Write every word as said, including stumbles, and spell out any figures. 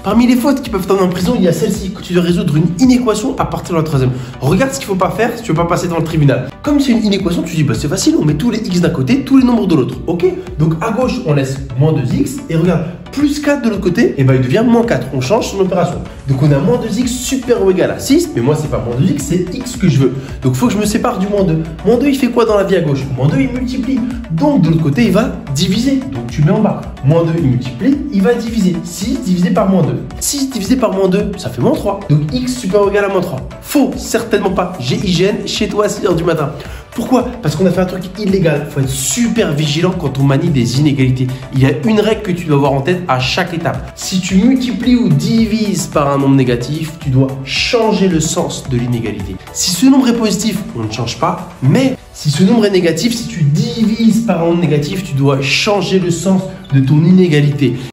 Parmi les fautes qui peuvent t'emmener en prison, il y a celle-ci, que tu dois résoudre une inéquation à partir de la troisième. Regarde ce qu'il ne faut pas faire si tu veux pas passer dans le tribunal. Comme c'est une inéquation, tu dis bah c'est facile, on met tous les x d'un côté, tous les nombres de l'autre. Ok? Donc à gauche, on laisse moins deux x et regarde, plus quatre de l'autre côté, et ben il devient moins quatre. On change son opération. Donc on a moins deux x super ou égal à six, mais moi c'est pas moins deux x, c'est x que je veux. Donc il faut que je me sépare du moins deux. Moins deux il fait quoi dans la vie à gauche? Moins deux il multiplie. Donc de l'autre côté il va diviser. Donc tu mets en bas. Moins deux il multiplie, il va diviser. six divisé par moins deux. six divisé par moins deux, ça fait moins trois. Donc x super ou égal à moins trois. Faux, certainement pas. J'ai hygiène chez toi à six heures du matin. Pourquoi? Parce qu'on a fait un truc illégal. Il faut être super vigilant quand on manie des inégalités. Il y a une règle que tu dois avoir en tête à chaque étape. Si tu multiplies ou divises par un nombre négatif, tu dois changer le sens de l'inégalité. Si ce nombre est positif, on ne change pas. Mais si ce nombre est négatif, si tu divises par un nombre négatif, tu dois changer le sens de ton inégalité.